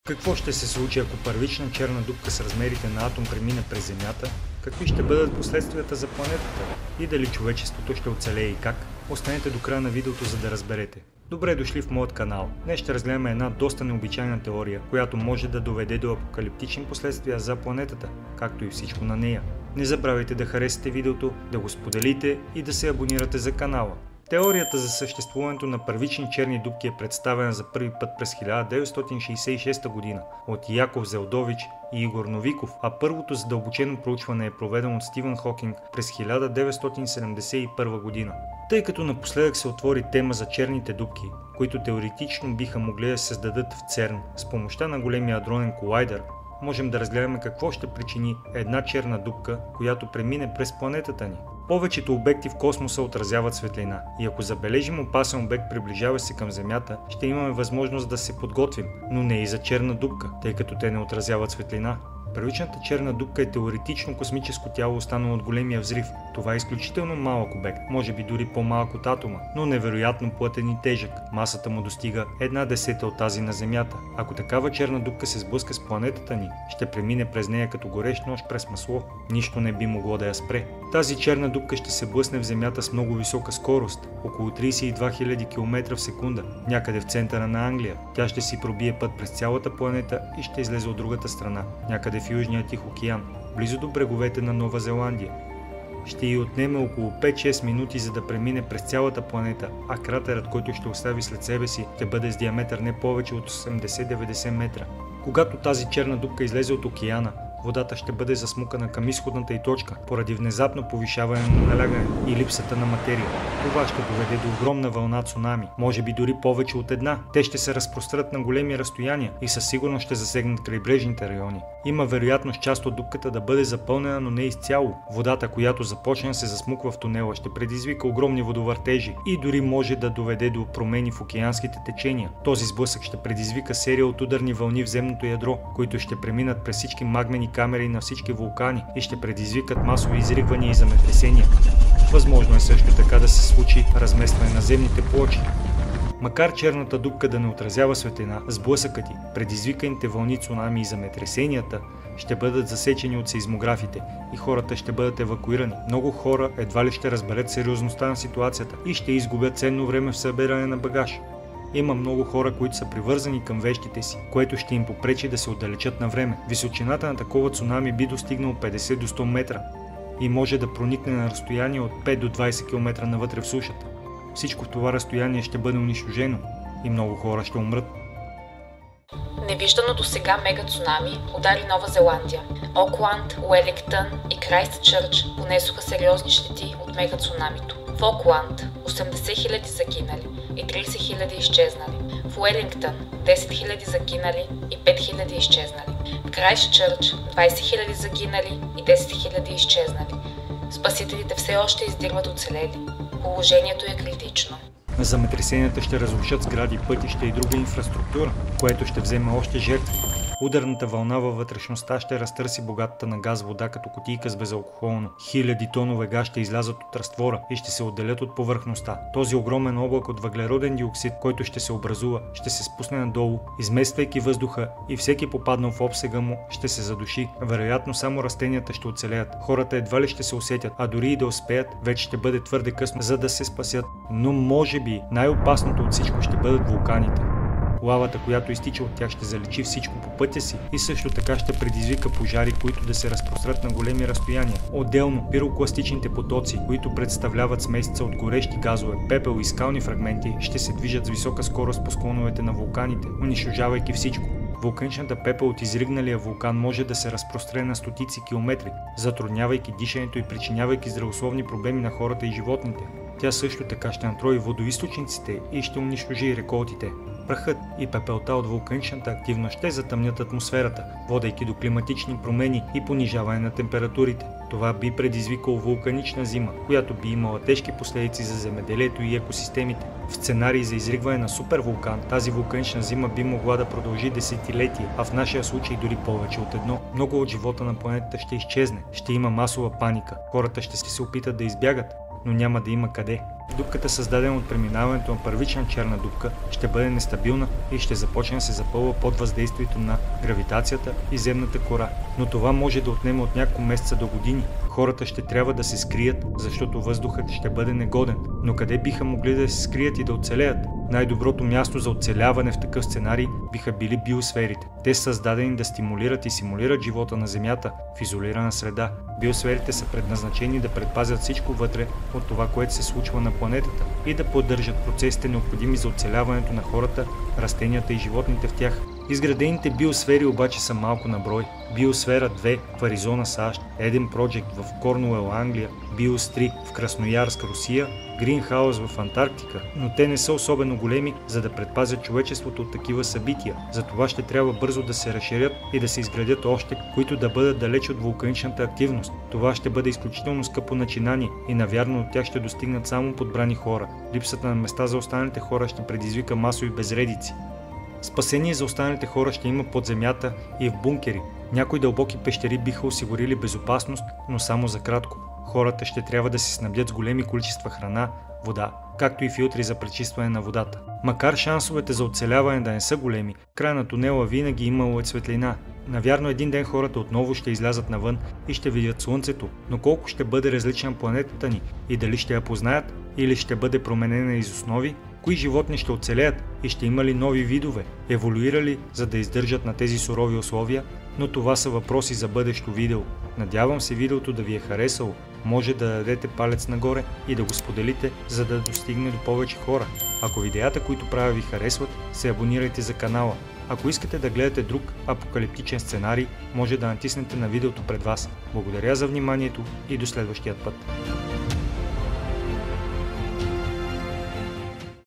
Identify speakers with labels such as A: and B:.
A: Какво ще се случи, ако първична черна дупка с размерите на атом премине през Земята? Какви ще бъдат последствията за планетата? И дали човечеството ще оцелее и как? Останете до края на видеото, за да разберете. Добре дошли в моят канал. Днес ще разгледаме една доста необичайна теория, която може да доведе до апокалиптични последствия за планетата, както и всичко на нея. Не забравяйте да харесате видеото, да го споделите и да се абонирате за канала. Теорията за съществуването на първични черни дупки е представена за първи път през 1966 година от Яков Зелдович и Игор Новиков, а първото задълбочено проучване е проведено от Стивън Хокинг през 1971 година. Тъй като напоследък се отвори тема за черните дупки, които теоретично биха могли да се създадат в ЦЕРН с помощта на големия адронен колайдер, можем да разгледаме какво ще причини една черна дупка, която премине през планетата ни. Повечето обекти в космоса отразяват светлина и ако забележим опасен обект приближава се към Земята, ще имаме възможност да се подготвим, но не и за черна дупка, тъй като те не отразяват светлина. Първичната черна дупка е теоретично космическо тяло, останало от големия взрив. Това е изключително малък обект, може би дори по-малък от атома, но невероятно плътен и тежък. Масата му достига 1/10 от тази на Земята. Ако такава черна дупка се сблъска с планетата ни, ще премине през нея като горещ нож през масло. Нищо не би могло да я спре. Тази черна дупка ще се блъсне в Земята с много висока скорост, около 32 000 км в секунда, някъде в центъра на Англия. Тя ще си пробие път през цялата планета и ще излезе от другата страна, някъде в Южния Тих океан, близо до бреговете на Нова Зеландия. Ще й отнеме около 5-6 минути, за да премине през цялата планета, а кратерът, който ще остави след себе си, ще бъде с диаметър не повече от 80-90 метра. Когато тази черна дупка излезе от океана, водата ще бъде засмукана към изходната й точка, поради внезапно повишаване на налягане и липсата на материя. Това ще доведе до огромна вълна цунами, може би дори повече от една. Те ще се разпрострат на големи разстояния и със сигурност ще засегнат крайбрежните райони. Има вероятност част от дупката да бъде запълнена, но не изцяло. Водата, която започне да се засмуква в тунела, ще предизвика огромни водовъртежи и дори може да доведе до промени в океанските течения. Този сблъсък ще предизвика серия от ударни вълни в земното ядро, които ще преминат през всички магмени камери на всички вулкани и ще предизвикат масови изригвания и земетресения. Възможно е също така да се случи разместване на земните плочи. Макар черната дупка да не отразява светлина, сблъсъкът й, предизвиканите вълни, цунами и земетресенията ще бъдат засечени от сеизмографите и хората ще бъдат евакуирани. Много хора едва ли ще разберат сериозността на ситуацията и ще изгубят ценно време в събиране на багаж. Има много хора, които са привързани към вещите си, което ще им попречи да се отдалечат на време. Височината на такова цунами би достигнал 50 до 100 метра и може да проникне на разстояние от 5 до 20 км навътре в сушата. Всичко в това разстояние ще бъде унищожено и много хора ще умрат.
B: Невиждано досега мега цунами удари Нова Зеландия. Окланд, Уелингтън и Крайстчърч понесоха сериозни щети от мега цунамито. В Окланд 80 000 загинали и 30 000 изчезнали. В Уелингтън 10 000 загинали и 5 000 изчезнали. В Крайстчърч 20 000 загинали и 10 000 изчезнали. Спасителите все още издирват оцелели. Положението е критично.
A: Земетресенията ще разрушат сгради, пътища и друга инфраструктура, което ще вземе още жертви. Ударната вълна във вътрешността ще разтърси богатата на газ вода като кутийка с безалкохолно. Хиляди тонове газ ще излязат от разтвора и ще се отделят от повърхността. Този огромен облак от въглероден диоксид, който ще се образува, ще се спусне надолу, измествайки въздуха и всеки попаднал в обсега му ще се задуши. Вероятно само растенията ще оцелеят. Хората едва ли ще се усетят, а дори и да успеят, вече ще бъде твърде късно, за да се спасят. Но може би най-опасното от всичко ще бъдат вулканите. Лавата, която изтича от тях, ще заличи всичко по пътя си и също така ще предизвика пожари, които да се разпрострат на големи разстояния. Отделно, пирокластичните потоци, които представляват смесица от горещи газове, пепел и скални фрагменти, ще се движат с висока скорост по склоновете на вулканите, унищожавайки всичко. Вулканичната пепел от изригналия вулкан може да се разпростре на стотици километри, затруднявайки дишането и причинявайки здравословни проблеми на хората и животните. Тя също така ще натрои водоизточниците и ще унищожи реколтите. Прахът и пепелта от вулканичната активност ще затъмнят атмосферата, водейки до климатични промени и понижаване на температурите. Това би предизвикало вулканична зима, която би имала тежки последици за земеделието и екосистемите. В сценарий за изригване на супервулкан, тази вулканична зима би могла да продължи десетилетия, а в нашия случай дори повече от едно. Много от живота на планетата ще изчезне, ще има масова паника, хората ще се опитат да избягат, но няма да има къде. Дупката, създадена от преминаването на първична черна дупка, ще бъде нестабилна и ще започне да се запълва под въздействието на гравитацията и земната кора. Но това може да отнеме от няколко месеца до години. Хората ще трябва да се скрият, защото въздухът ще бъде негоден. Но къде биха могли да се скрият и да оцелеят? Най-доброто място за оцеляване в такъв сценарий биха били биосферите. Те са създадени да стимулират и симулират живота на Земята в изолирана среда. Биосферите са предназначени да предпазят всичко вътре от това, което се случва на планетата и да поддържат процесите, необходими за оцеляването на хората, растенията и животните в тях. Изградените биосфери обаче са малко на брой. Биосфера 2 в Аризона, САЩ, Eden Project в Корнуел, Англия, Биос 3 в Красноярск, Русия, Гринхаус в Антарктика, но те не са особено големи, за да предпазят човечеството от такива събития. Затова ще трябва бързо да се разширят и да се изградят още, които да бъдат далеч от вулканичната активност. Това ще бъде изключително скъпо начинание и навярно от тях ще достигнат само подбрани хора. Липсата на места за останалите хора ще предизвика масови безредици. Спасение за останалите хора ще има под земята и в бункери. Някои дълбоки пещери биха осигурили безопасност, но само за кратко. Хората ще трябва да се снабдят с големи количества храна, вода, както и филтри за пречистване на водата. Макар шансовете за оцеляване да не са големи, края на тунела винаги имало светлина. Навярно един ден хората отново ще излязат навън и ще видят Слънцето, но колко ще бъде различна планетата ни и дали ще я познаят или ще бъде променена из основи, кои животни ще оцелеят и ще има ли нови видове, еволюирали, за да издържат на тези сурови условия, но това са въпроси за бъдещо видео. Надявам се видеото да ви е харесало, може да дадете палец нагоре и да го споделите, за да достигне до повече хора. Ако видеята, които правя, ви харесват, се абонирайте за канала. Ако искате да гледате друг апокалиптичен сценарий, може да натиснете на видеото пред вас. Благодаря за вниманието и до следващия път.